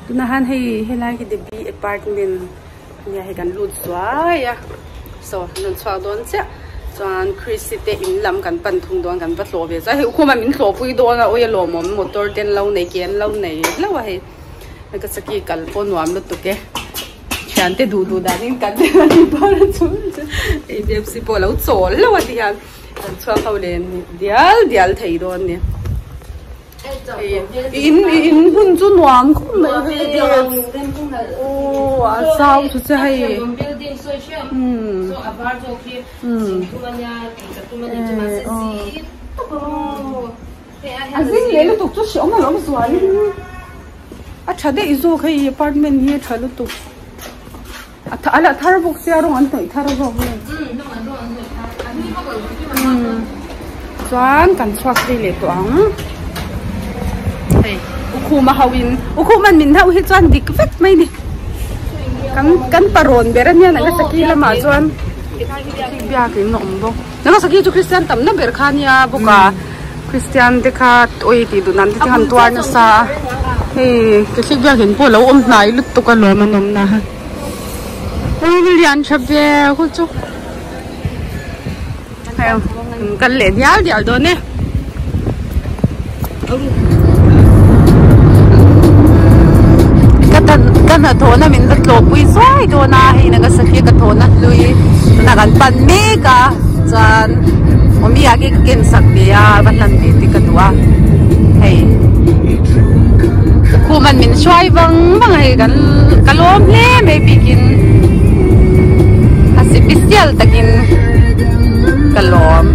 tu na han hay lai ki debi apartment nya he kan lut swai ya so non chwa don che chuan Chrissy te in lam kan pan thung don kan va tlo ve cha he khoma min tlo pui don a oi lo mom motor ten lo nei ken lo nei lo wa he ka saki kal po nuam lu tu ke chan te du da ning kan te ni par chu AFC po lo chol lo wa ti han chwa khau len dial thei don ni in hun chu nuam khum mai oh a sao chu cha hay so abar jo ki tu manya tu manya tu masasi azin le lu tuk chu shi oma lo swai a chade izo khai apartment hi thalu tu ala thar box ya rong an toi thar bo chuan kan chhuak ri le to ang hei ukhu ma hawin ukhu man min hau hi chuan dik vet mai ni kan paron berania na saki lama chuan bia ke nom bo na saki chu Christian tam na ber khania boka Christian te kha oi ti dunan ti han tuar na sa hei ke sik bia gen po lo om nai lut to ka lo manom na ha oi lian chabe ko chu hay kan le dial do ne kan thona min da tlo pui sai do na hi na ga sakhi ka thona lui na kan pan me ka chan omi age ken sak dia ban nan ti ka tua hei khu man min swai bang hai kan kalom le me bikin asipisial takin kalom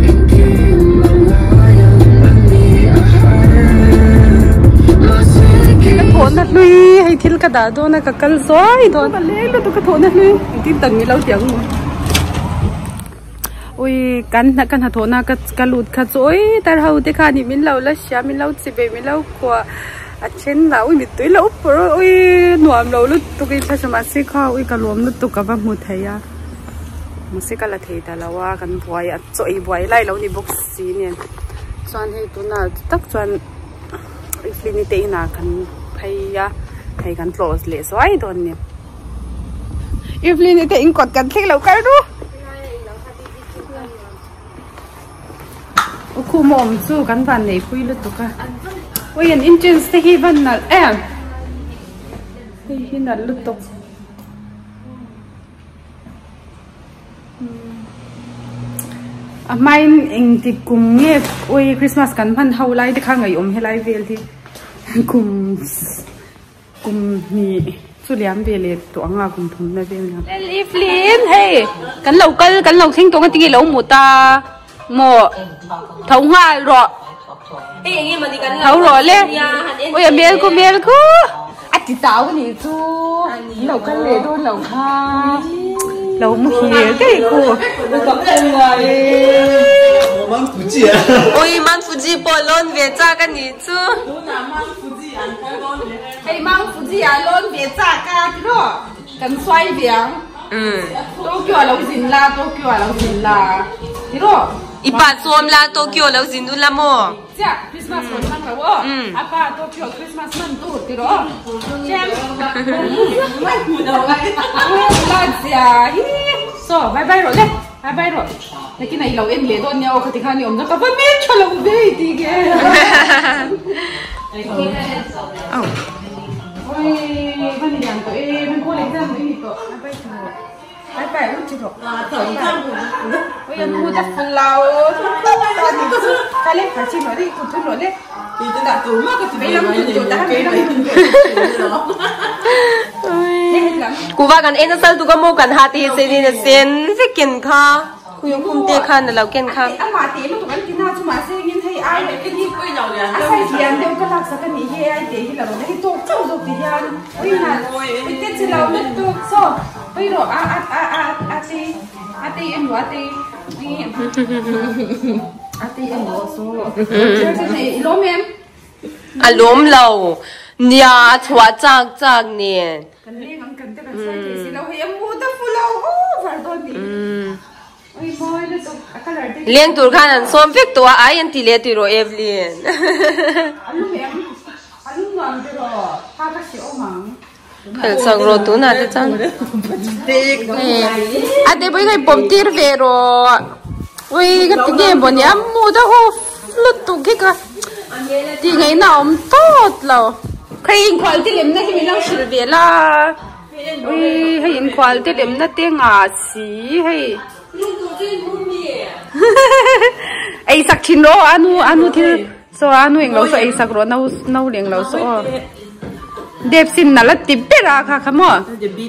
thôn nát lui hay thil cả đã đó na cả cân sói đó mà lấy luôn tôi cái thôn nát lui tin tầng như lâu tiếng ôi căn hạt thôn na cái lụt cái sói tại hậu thì khai mình lâu là xia mình lâu chỉ về mình lâu qua trên là ôi mình tới lâu rồi ôi nuam lâu lúc tôi cái sao mà xí kho ôi cái luồng lúc tôi cái vang một thầy à một xí cái là thầy ta là wa căn vòi à sói vòi lại lâu đi bốc xí nè choan hay tôi na tắc choan infinity na căn hay kan close le so ai don ni Evelyn te in kot kan thik lo kar du o khu mom chu kan van nei pui lu tu ka oi an engine te hi van na hi na lu tu a main eng ti kum nge oi Christmas kan van hau lai te kha ngai helai vel thi kum ni chu liam ve le to anga kum thum na ve na Evelyn hey kan lo thing to ngi lo mu ta mo thau nga ro nge mani kan thau ro le oi mel ko ati tao ni chu lo kan le do lo kha lo mu hi cái ko tập trung rồi mang fuji à ôi mang fuji polon về cha cái gì chứ hay mang fuji à lon về cha cái đó cần xoay biển Tokyo lâu dính la Tokyo lâu dính la thế đó ipa som la Tokyo lâu dính du la mo dạ Christmas man man cả wo apa Tokyo Christmas man tu thế đó xem mai đầu lại là dạ so bye bye rồi đấy bye bye rồi cái này lâu em lấy đón nhau thì khani ông nó có phải biết cho lâu về thì kìa ôi bên này tụi em có lấy ra mấy gì tụi bye bye lúc chưa rồi thằng ôi em mua đặt phần lâu cái lấy phải xin nó đi cũng thôi rồi đấy thì tôi đặt tủ mà cái mấy năm chục đã mấy năm cú vaกันเอ็นซัลตุกโมกันหาตีเซนีเซนฟิกินค่ะคุยงคุมเตะคันเราเกินค่ะอันมาตีมันถูกกันกินหน้าชุ่มมาเซงินให้ไอ้เลยที่คุยเราเนี่ยไอ้เทียนเดี๋ยวก็รักสักกันนี่ให้ไอ้เดี๋ยวที่เราเนี่ยตัวเจ้าตัวตียันอุ้ยนั่นเป็นเจ้าเราเนี่ยตัวโซ่ไปหรอตีเอ็นหัวตีนี่ตีเอ็นหัวโซ่ล้มเอ็มล้มเราเนี่ยชัวจากเนี่ยกันเลี้ยงกันจะกันใส่สิเราเห็นมูตะฟูเราโอ้ฝันตัวนี้เลี้ยงตัวข้านั้นส้มฟิกตัวไอ้ยันตีเลี้ยตัวโรเอฟเลียน khel sak ro tu na te chan a te bai kai pom tir ve ro ui cái tiếng bọn em mua đó hô lút tụ cái thì ngày nào ông tốt lâu khi khoai thì liếm nó thì mình làm sự việc là ui hay in khoai thì liếm nó tiếng ngà xí hay ai sắc chín rồi anu thì so anu anh lâu so ai sắc rồi nấu liền lâu so đẹp xin là tiếp bé ra khá khá mò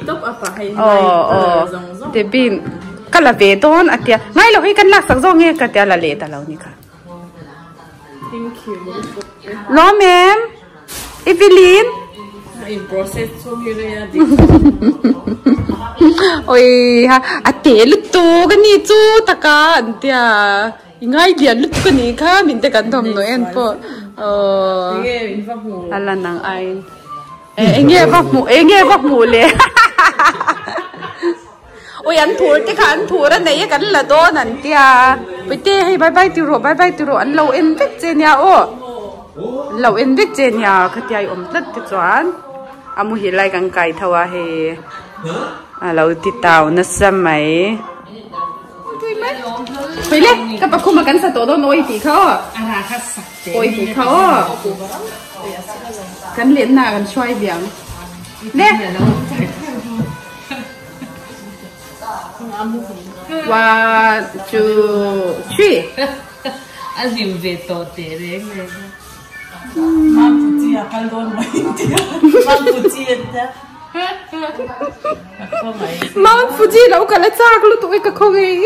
đẹp pin cái là về đó anh tia ngay lâu hay cái lạc sắc rong nghe cái tia là lệ ta lâu ní cả Thank you. no ma'am Evelyn In process so here ôi ha à té lút tu cái ní chú ta cả anh tia ngay dia lút cái ní cả mình te kan thom no en po ala nang ai nghe vóc mù lệ ôi anh thua ra này cái là đó nè tia bây giờ hay bye bye tiêu rồi anh lâu em biết chơi nhà lâu em biết chơi nhà cái tia ôm tất cái choán amu hi lại càng cày thâu à he lâu tít tàu nó xăm mày bây giờ các bác không mà cắn sao đó nói thì khó ôi thì khó cắn liền nào cắn xoay biển nè one two three As in veto tere Mam putia kaldon mai tia Mam putia ta Mam Fuji lâu cả là chắc lúc tụi cái không ấy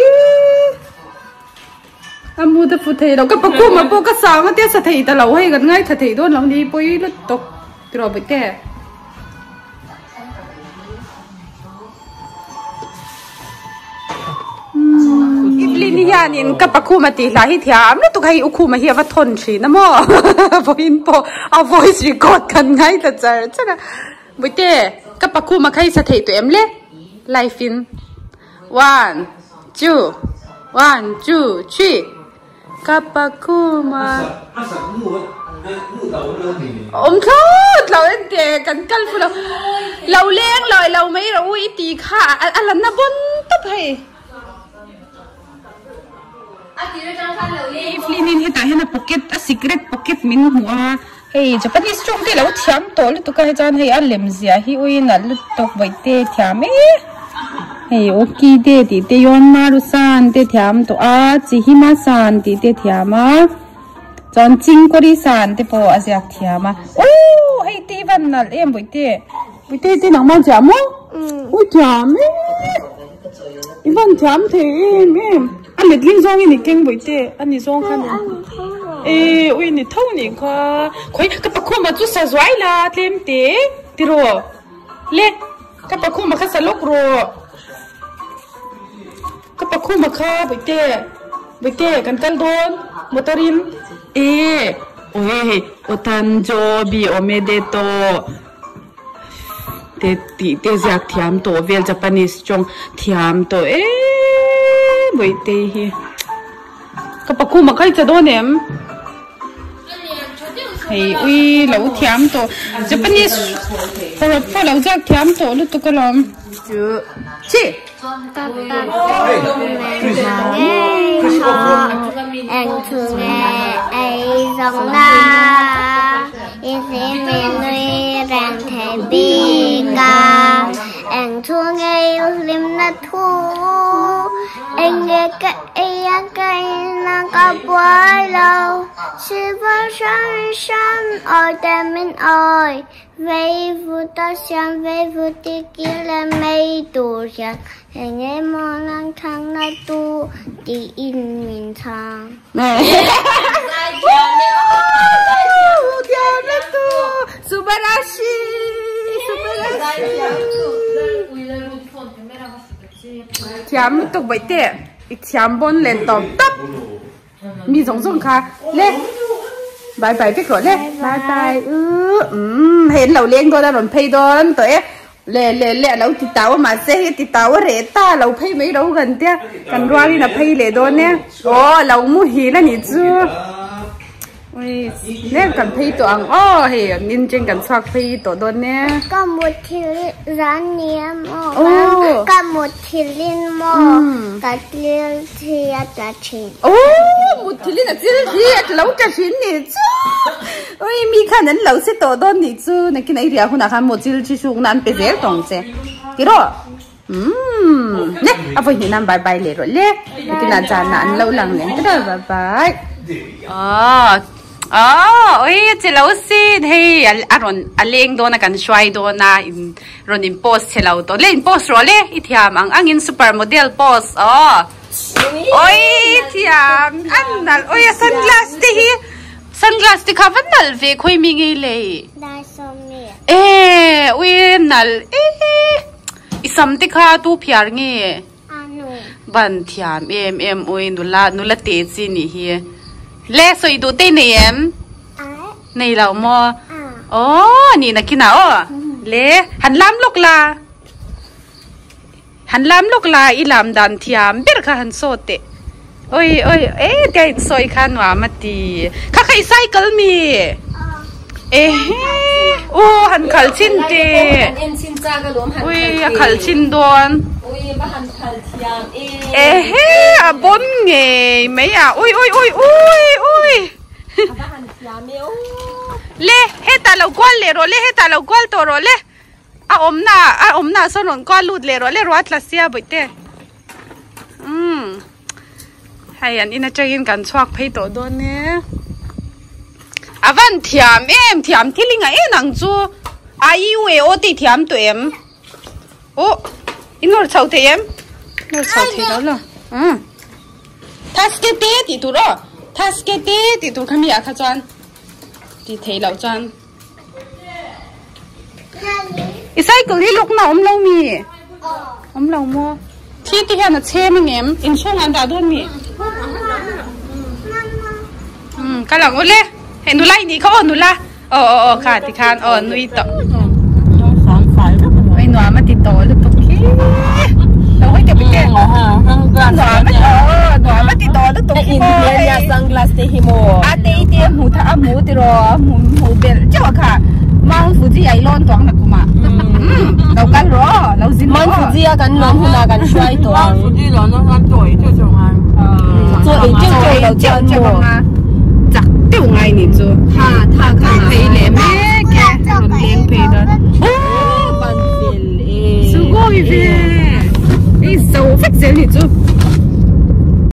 amu da phutei lâu cái bác cô mà bố cái sáng cái sẽ thấy ta lâu hay gần ngay thật thấy đó lâu đi bôi lúc tục rồi bị té Evelyn ya nin ka pakhu ma ti la hi thiam lu tu kai ukhu ma hi wa thon chi na mo voin po a voice record kan ngai ta char chaka buite ka pakhu ma khai sa thei to em le life in 1 2 3 ka pakhu ma ông thốt lâu em để cần cân phụ lâu lên lời lâu mấy rồi tí khả anh lần nào bốn tập hay Evelyn hiện tại là pocket a secret pocket min hua hey Japanese chung te lo thiam to lu tu ka jan hey a lem zia hi ui na lu tok bai te thiam e hey oki de ti te yon maru san te thiam to a chi hima san ti te thiam a chon ching kori san te po a jak thiam a oh hey ti van nal em bai te ti nang ma jam mo ui thiam e ivan thiam the em anh lịch linh zong ini keng boi te ani zong khan e ui ni thau ni kha khoi ka pa khoma chu sa zwai la tlem te tiro le ka pa khoma kha sa lok ro ka pa khoma kha boi te kan kal don motorin e oi otan jo bi omedeto te jak thiam to vel Japanese chong thiam to e vậy thì các bác cô mà cái chỗ đó nè thì ui lâu thiam to Japanese for lâu chắc thiam to lúc tôi có làm chứ chị anh thương ai dòng la em xem mình rằng thể bi ca anh thương ai lim na thu anh nghe cái nàng có bối lâu sự vang sáng ở đêm mình ơi vây vu ta xem vây vu ti kia là mây tu giặc anh nghe mong lang thang na tu ti in mình thang này Subarashi thiam tục vậy tệ thiam bon lên tóm tấp mi giống kha lên bye bye biết rồi lên bye bye hiện lâu lên coi đã rồi pay đó tới lẹ lâu thì tao mà xe thì tao rẻ ta lâu pay mấy đâu gần tia cần qua đi là pay lẹ đó nè lâu mua hì là nhỉ chưa ôi nè cần phi tổ ăn thì nên trên cần xoạc phi tổ đôn nè có một thì rán niêm có một thì linh mò cả liền thì đã chín một thì linh là chỉ lâu đã chín nè chứ ôi mi khăn nên lâu sẽ tổ đôn nè chứ này cái này thì aku nak kan một chỉ xuống nan pe dễ tổng chứ cái đó nè vậy thì nam bye bye lệ rồi lệ cái là chán nan lâu lằng nè cái đó bye bye ôi chị lâu xí thì anh đô na cần xoay đô na rồi in post chị lâu đô lên post rồi lệ ít thiam ang in supermodel post ôi thiam anh nal ôi sunglass thì khá vẫn nal về khơi mi nghe lệ ôi nal isam thì khá tu phiar nghe ban thiam em ôi nula tê gì nè hi lẽ soi đồ tê này em này là mò nè là kia nào lẽ hắn làm lúc là ý làm đàn thiam biết cả hắn sốt tê ôi cái soi khăn hòa mà tì khắc hay cycle mi hắn khal chin tê ôi khal chin đòn bốn nghề mấy ôi lê hết ta lâu quan lê rồi lê hết ta lâu quan to rồi lê ôm na sao nó quan lụt lê rồi lê rót là xia bự tê hay anh ina chơi in gan xoạc phay tổ đôn nè van thiam em thiam thì linh ấy nằng chu yêu ô ti thiam tụi em in ngồi sau thế em ngồi sau thế đó là task thì tụi đó task thì tụi khăm ya khá chọn thì thấy lâu chọn isai cứ đi lúc nào lâu mi lâu mua thì hè nó che mình em in xong ăn đã đun mi cái lòng ôi lê hẹn nụ lại đi không nụ la khá thì khan nuôi tọ ôi nụ mà thì tổ được tốt khí đâu có chụp cái nụ mà thì tổ được tốt khí sunglass thì himo tê mù thà mù thì rồi mù bền chứ cả mang Fuji ai lon toang na kuma đâu cái rồi lâu gì mang Fuji kan lon hula kan xoay toang Fuji lon nó ăn tuổi chứ chẳng ăn tuổi chứ đâu chắc tiêu ngay nè chứ tha cái thấy lẽ mẹ cái rồi đen phê đó ban phê su goi về sâu phát giờ nè chứ